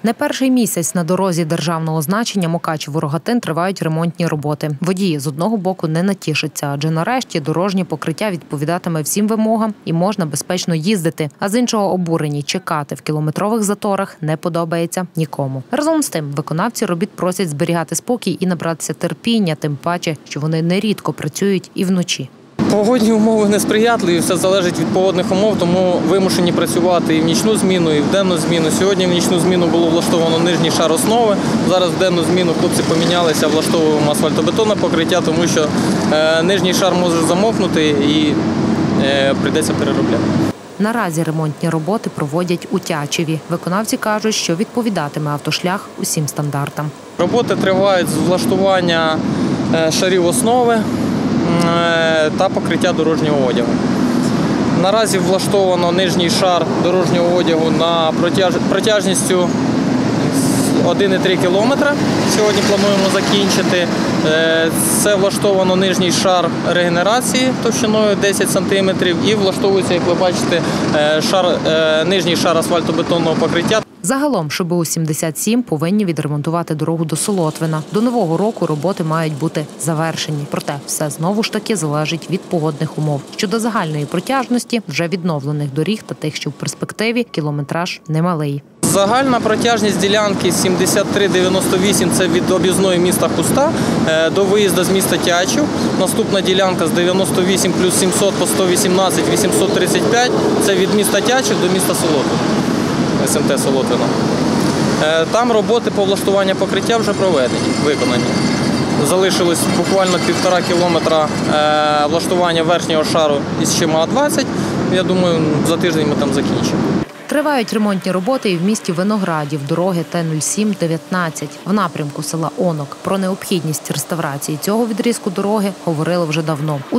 Не перший місяць на дорозі державного значення Мукачево-Рогатин тривають ремонтні роботи. Водії з одного боку не натішаться, адже нарешті дорожнє покриття відповідатиме всім вимогам і можна безпечно їздити. А з іншого обурені чекати в кілометрових заторах не подобається нікому. Разом з тим, виконавці робіт просять зберігати спокій і набратися терпіння, тим паче, що вони нерідко працюють і вночі. Погодні умови несприятливі, все залежить від погодних умов, тому вимушені працювати і в нічну зміну, і в денну зміну. Сьогодні в нічну зміну було влаштовано нижній шар основи. Зараз в денну зміну хлопці помінялися, влаштовуємо асфальтобетонне покриття, тому що нижній шар може замокнути і прийдеться переробляти. Наразі ремонтні роботи проводять у Тячеві. Виконавці кажуть, що відповідатиме автошлях усім стандартам. Роботи тривають з влаштування шарів основи та покриття дорожнього одягу. Наразі влаштовано нижній шар дорожнього одягу на протяжністю 1,3 кілометра. Сьогодні плануємо закінчити. Це влаштовано нижній шар регенерації товщиною 10 см і влаштовується, як ви бачите, нижній шар асфальтобетонного покриття. Загалом ШБУ-77 повинні відремонтувати дорогу до Солотвина. До Нового року роботи мають бути завершені. Проте все знову ж таки залежить від погодних умов. Щодо загальної протяжності вже відновлених доріг та тих, що в перспективі, кілометраж немалий. Загальна протяжність ділянки 73,98 – це від об'їзної міста Хуста до виїзду з міста Тячів. Наступна ділянка з 98 плюс 700 по 118 835 – це від міста Тячів до міста Солотвин. СМТ Солотвина. Там роботи по влаштуванню покриття вже проведені, виконані. Залишилось буквально 1,5 кілометра влаштування верхнього шару із ЩМА-20. Я думаю, за тиждень ми там закінчимо. Тривають ремонтні роботи і в місті Виноградів дороги Т-07-19 в напрямку села Онок. Про необхідність реставрації цього відрізку дороги говорили вже давно. У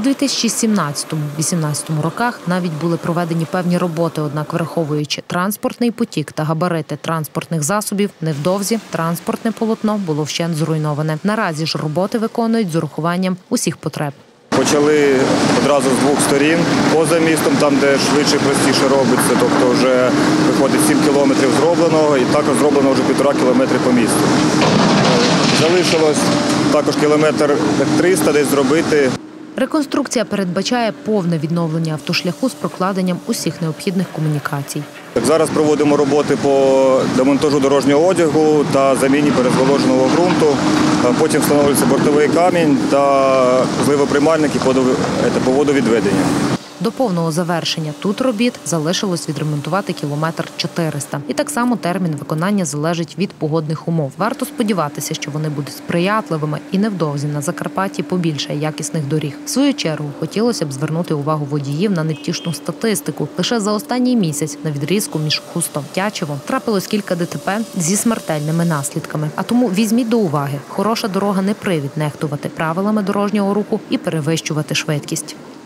2017-2018 роках навіть були проведені певні роботи, однак враховуючи транспортний потік та габарити транспортних засобів, невдовзі транспортне полотно було вщент зруйноване. Наразі ж роботи виконують з урахуванням усіх потреб. Почали одразу з двох сторін, поза містом, там, де швидше і простіше робиться, тобто вже виходить 7 кілометрів зробленого і також зроблено вже 1,5 кілометри по місту. Залишилось також кілометр 300 десь зробити. Реконструкція передбачає повне відновлення автошляху з прокладенням усіх необхідних комунікацій. Зараз проводимо роботи по демонтажу дорожнього одягу та заміні перезволоженого ґрунту. Потім встановлюється бортовий камінь та зливоприймальники по водовідведенню. До повного завершення тут робіт залишилось відремонтувати кілометр 400. І так само термін виконання залежить від погодних умов. Варто сподіватися, що вони будуть сприятливими і невдовзі на Закарпатті побільшає якісних доріг. В свою чергу, хотілося б звернути увагу водіїв на невтішну статистику. Лише за останній місяць на відрізку між Хустом та Тячевом трапилось кілька ДТП зі смертельними наслідками. А тому візьміть до уваги, хороша дорога не привід нехтувати правилами дорожнього руху і перевищувати швидкість.